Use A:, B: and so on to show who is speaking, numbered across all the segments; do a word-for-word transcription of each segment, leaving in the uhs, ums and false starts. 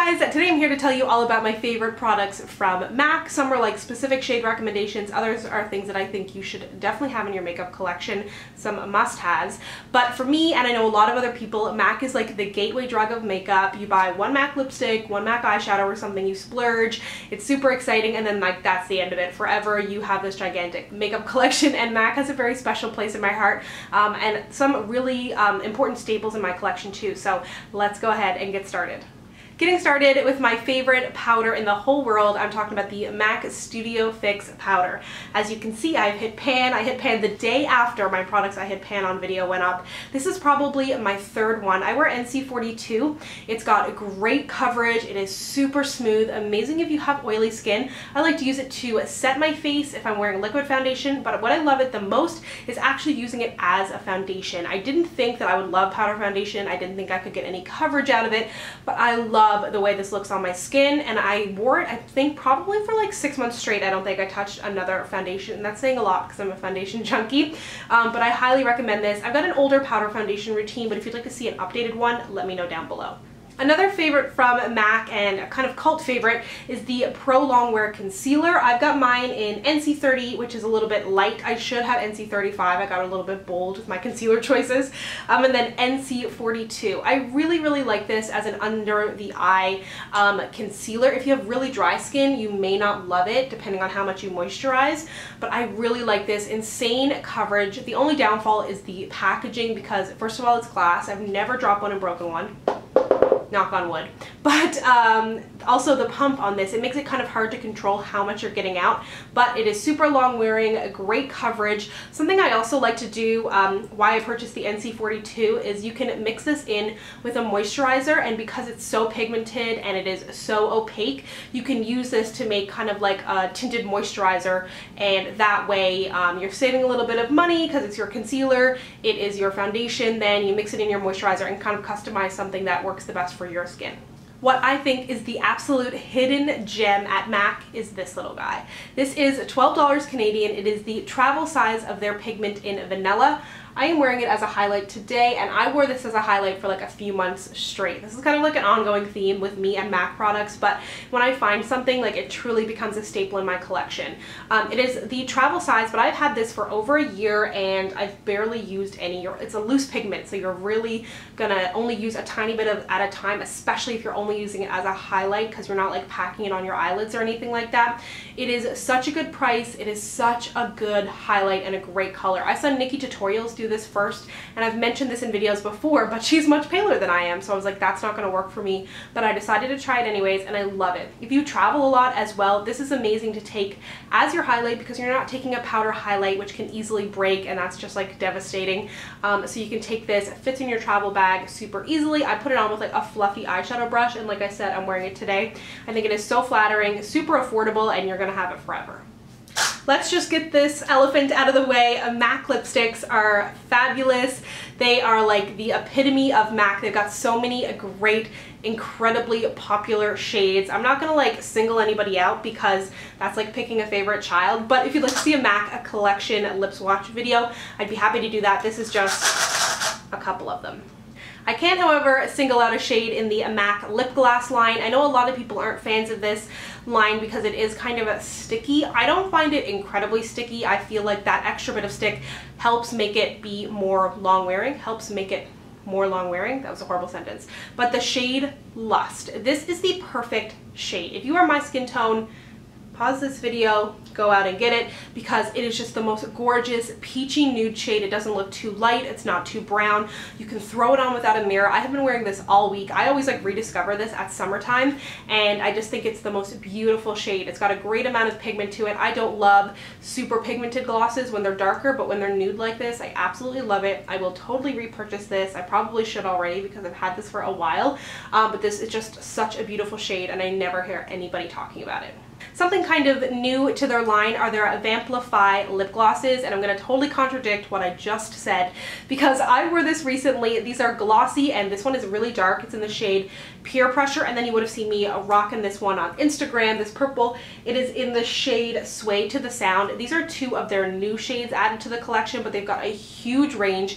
A: guys, today I'm here to tell you all about my favorite products from MAC. Some are like specific shade recommendations, others are things that I think you should definitely have in your makeup collection, some must-haves. But for me, and I know a lot of other people, MAC is like the gateway drug of makeup. You buy one MAC lipstick, one MAC eyeshadow or something, you splurge, it's super exciting, and then like that's the end of it. Forever you have this gigantic makeup collection, and MAC has a very special place in my heart, um, and some really um, important staples in my collection too. So let's go ahead and get started. Getting started with my favorite powder in the whole world, I'm talking about the MAC Studio Fix powder. As you can see, I've hit pan. I hit pan the day after my products I hit pan on video went up. This is probably my third one. I wear N C forty-two. It's got great coverage. It is super smooth, amazing if you have oily skin. I like to use it to set my face if I'm wearing liquid foundation, but what I love it the most is actually using it as a foundation. I didn't think that I would love powder foundation. I didn't think I could get any coverage out of it, but I love the way this looks on my skin, and I wore it I think probably for like six months straight. I don't think I touched another foundation, and that's saying a lot because I'm a foundation junkie, um, but I highly recommend this. I've got an older powder foundation routine, but if you'd like to see an updated one, let me know down below. Another favorite from MAC, and a kind of cult favorite, is the Pro Longwear Concealer. I've got mine in N C thirty, which is a little bit light. I should have N C thirty-five. I got a little bit bold with my concealer choices. Um, and then N C forty-two. I really, really like this as an under the eye um, concealer. If you have really dry skin, you may not love it, depending on how much you moisturize. But I really like this. Insane coverage. The only downfall is the packaging, because first of all, it's glass. I've never dropped one and broken one. Knock on wood. But um, also the pump on this, it makes it kind of hard to control how much you're getting out, but it is super long wearing, great coverage. Something I also like to do, um, why I purchased the N C forty-two, is you can mix this in with a moisturizer, and because it's so pigmented and it is so opaque, you can use this to make kind of like a tinted moisturizer, and that way um, you're saving a little bit of money because it's your concealer, it is your foundation, then you mix it in your moisturizer and kind of customize something that works the best for your skin. What I think is the absolute hidden gem at MAC is this little guy. This is twelve dollars Canadian. It is the travel size of their pigment in vanilla. I am wearing it as a highlight today, and I wore this as a highlight for like a few months straight. This is kind of like an ongoing theme with me and MAC products, but when I find something, like, it truly becomes a staple in my collection. Um, it is the travel size, but I've had this for over a year and I've barely used any. It's a loose pigment, so you're really gonna only use a tiny bit of at a time, especially if you're only using it as a highlight, because you're not like packing it on your eyelids or anything like that. It is such a good price. It is such a good highlight and a great color. I saw Nikki Tutorials do this first, and I've mentioned this in videos before, but she's much paler than I am, so I was like, that's not going to work for me, but I decided to try it anyways, and I love it. If you travel a lot as well, this is amazing to take as your highlight, because you're not taking a powder highlight, which can easily break, and that's just like devastating. Um, so you can take this, it fits in your travel bag super easily. I put it on with like a fluffy eyeshadow brush, and like I said, I'm wearing it today. I think it is so flattering, super affordable, and you're going to have it forever. Let's just get this elephant out of the way. MAC lipsticks are fabulous. They are like the epitome of MAC. They've got so many great, incredibly popular shades. I'm not gonna like single anybody out because that's like picking a favorite child, but if you'd like to see a MAC a collection lip swatch video, I'd be happy to do that. This is just a couple of them. I can, however, single out a shade in the MAC lip gloss line. I know a lot of people aren't fans of this line because it is kind of a sticky. I don't find it incredibly sticky. I feel like that extra bit of stick helps make it be more long wearing, helps make it more long wearing. That was a horrible sentence. But the shade Lust. This is the perfect shade. If you are my skin tone, pause this video, go out and get it, because it is just the most gorgeous peachy nude shade. It doesn't look too light, it's not too brown. You can throw it on without a mirror. I have been wearing this all week. I always like rediscover this at summertime, and I just think it's the most beautiful shade. It's got a great amount of pigment to it. I don't love super pigmented glosses when they're darker, but when they're nude like this, I absolutely love it. I will totally repurchase this. I probably should already because I've had this for a while, um, but this is just such a beautiful shade, and I never hear anybody talking about it. Something kind of new to their line are their Vamplify lip glosses, and I'm going to totally contradict what I just said because I wore this recently. These are glossy, and this one is really dark. It's in the shade Peer Pressure, and then you would have seen me rocking this one on Instagram, this purple. It is in the shade Sway to the Sound. These are two of their new shades added to the collection, but they've got a huge range.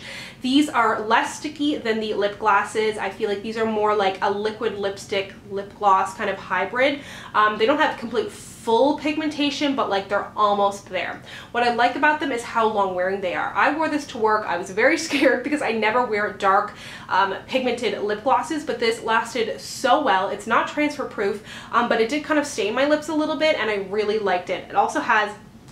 A: These are less sticky than the lip glosses. I feel like these are more like a liquid lipstick lip gloss kind of hybrid. Um, they don't have complete full pigmentation, but like they're almost there. What I like about them is how long wearing they are. I wore this to work. I was very scared because I never wear dark um, pigmented lip glosses, but this lasted so well. It's not transfer proof, um, but it did kind of stain my lips a little bit, and I really liked it. It also has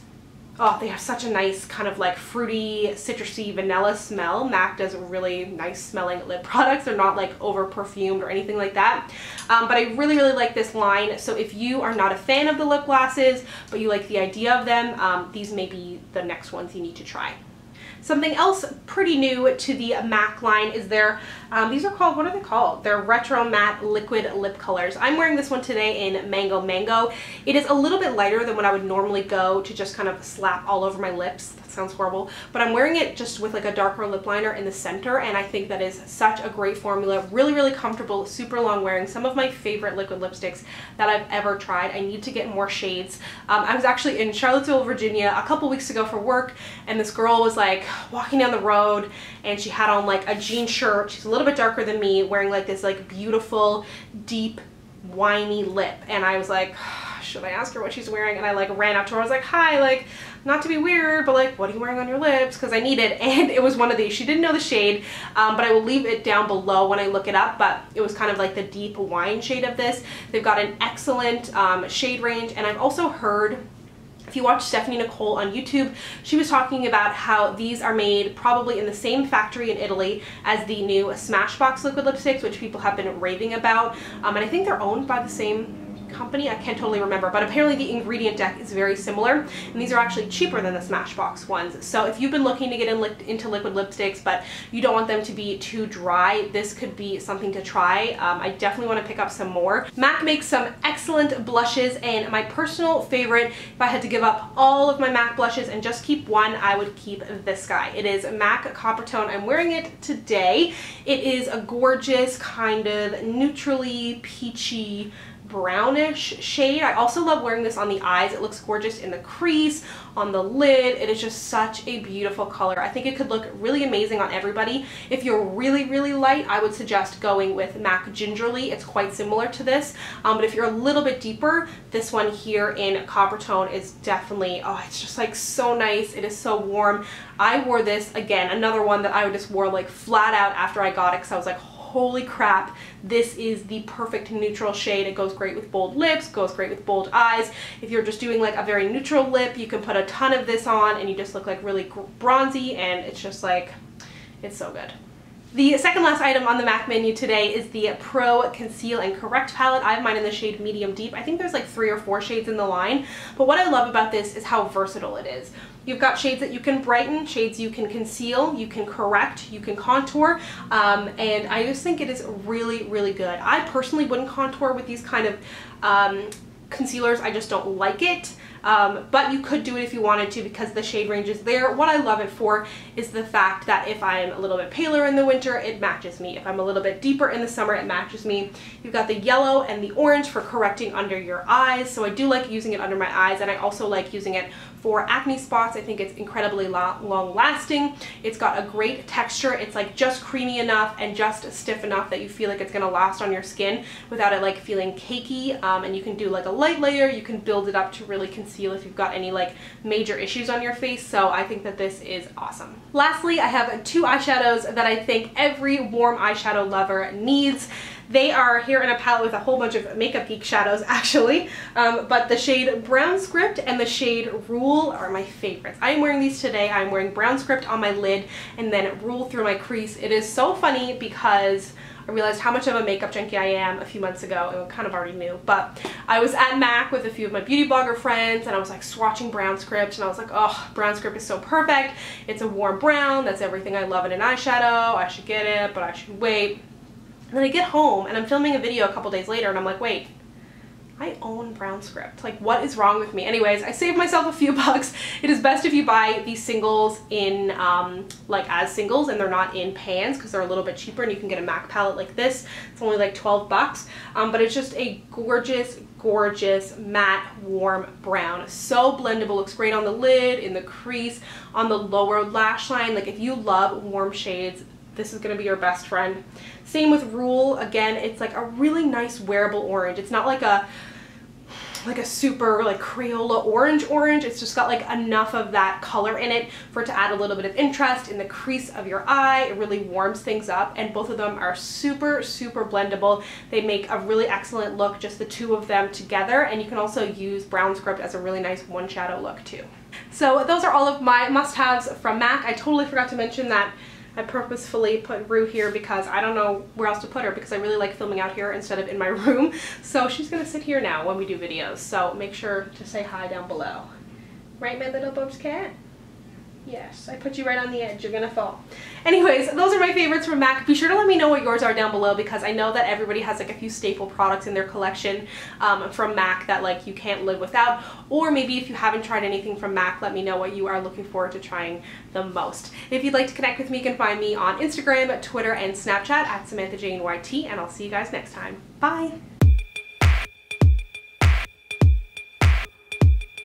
A: oh, they have such a nice kind of like fruity, citrusy, vanilla smell. MAC does really nice smelling lip products. They're not like over perfumed or anything like that. Um, but I really, really like this line. So if you are not a fan of the lip glosses, but you like the idea of them, um, these may be the next ones you need to try. Something else pretty new to the MAC line is their, um, these are called, what are they called? They're Retro Matte Liquid Lip Colors. I'm wearing this one today in Mango Mango. It is a little bit lighter than what I would normally go to just kind of slap all over my lips. That sounds horrible. But I'm wearing it just with like a darker lip liner in the center, and I think that is such a great formula. Really, really comfortable, super long wearing. Some of my favorite liquid lipsticks that I've ever tried. I need to get more shades. Um, I was actually in Charlottesville, Virginia a couple weeks ago for work, and this girl was like walking down the road, and she had on like a jean shirt. She's a little bit darker than me, wearing like this like beautiful, deep, winey lip. And I was like, should I ask her what she's wearing? And I like ran up to her. I was like, hi, like, not to be weird, but like, what are you wearing on your lips? Because I need it. And it was one of these. She didn't know the shade, um, but I will leave it down below when I look it up. But it was kind of like the deep wine shade of this. They've got an excellent um, shade range. And I've also heard, if you watch Stephanie Nicole on YouTube, she was talking about how these are made probably in the same factory in Italy as the new Smashbox liquid lipsticks, which people have been raving about. Um, and I think they're owned by the same company. I can't totally remember, but apparently the ingredient deck is very similar, and these are actually cheaper than the Smashbox ones. So if you've been looking to get in li into liquid lipsticks, but you don't want them to be too dry, this could be something to try. Um, I definitely want to pick up some more. MAC makes some excellent blushes, and my personal favorite, if I had to give up all of my MAC blushes and just keep one, I would keep this guy. It is MAC Coppertone. I'm wearing it today. It is a gorgeous kind of neutrally peachy brownish shade. I also love wearing this on the eyes. It looks gorgeous in the crease, on the lid. It is just such a beautiful color. I think it could look really amazing on everybody. If you're really, really light, I would suggest going with MAC Gingerly. It's quite similar to this. Um, but if you're a little bit deeper, this one here in Coppertone is definitely, oh, it's just like so nice. It is so warm. I wore this, again, another one that I just wore like flat out after I got it, because I was like, holy crap, this is the perfect neutral shade. It goes great with bold lips, goes great with bold eyes. If you're just doing like a very neutral lip, you can put a ton of this on and you just look like really bronzy, and it's just like, it's so good. The second last item on the MAC menu today is the Pro Conceal and Correct palette. I have mine in the shade Medium Deep. I think there's like three or four shades in the line, but what I love about this is how versatile it is. You've got shades that you can brighten, shades you can conceal, you can correct, you can contour, um, and I just think it is really, really good. I personally wouldn't contour with these kind of um, concealers. I just don't like it. Um, but you could do it if you wanted to, because the shade range is there. What I love it for is the fact that if I'm a little bit paler in the winter, it matches me. If I'm a little bit deeper in the summer, it matches me. You've got the yellow and the orange for correcting under your eyes. So I do like using it under my eyes, and I also like using it for acne spots. I think it's incredibly long lasting. It's got a great texture. It's like just creamy enough and just stiff enough that you feel like it's gonna last on your skin without it like feeling cakey. Um, and you can do like a light layer. You can build it up to really conceal if you've got any like major issues on your face. So I think that this is awesome. Lastly, I have two eyeshadows that I think every warm eyeshadow lover needs. They are here in a palette with a whole bunch of Makeup Geek shadows, actually, um, but the shade Brown Script and the shade Rule are my favorites. I am wearing these today. I'm wearing Brown Script on my lid and then Rule through my crease. It is so funny because I realized how much of a makeup junkie I am a few months ago, and I kind of already knew, but I was at MAC with a few of my beauty blogger friends, and I was like swatching Brown Script, and I was like, oh, Brown Script is so perfect. It's a warm brown. That's everything I love in an eyeshadow. I should get it, but I should wait. And then I get home and I'm filming a video a couple days later and I'm like, wait, I own Brown Script. Like, what is wrong with me? Anyways, I saved myself a few bucks. It is best if you buy these singles in, um, like as singles, and they're not in pans because they're a little bit cheaper, and you can get a MAC palette like this. It's only like twelve bucks, um, but it's just a gorgeous, gorgeous matte warm brown. So blendable, looks great on the lid, in the crease, on the lower lash line. Like, if you love warm shades, this is gonna be your best friend. Same with Rule. Again, it's like a really nice wearable orange. It's not like a like a super like Crayola orange orange. It's just got like enough of that color in it for it to add a little bit of interest in the crease of your eye. It really warms things up, and both of them are super, super blendable. They make a really excellent look, just the two of them together, and you can also use Brown Script as a really nice one shadow look too. So those are all of my must-haves from MAC. I totally forgot to mention that I purposefully put Rue here because I don't know where else to put her, because I really like filming out here instead of in my room. So she's gonna sit here now when we do videos. So make sure to say hi down below. Right, my little Bubs cat? Yes, I put you right on the edge. You're gonna fall. Anyways, those are my favorites from MAC. Be sure to let me know what yours are down below, because I know that everybody has like a few staple products in their collection um, from MAC that like you can't live without. Or maybe if you haven't tried anything from MAC, let me know what you are looking forward to trying the most. If you'd like to connect with me, you can find me on Instagram, Twitter, and Snapchat at Samantha Jane Y T, and I'll see you guys next time. Bye!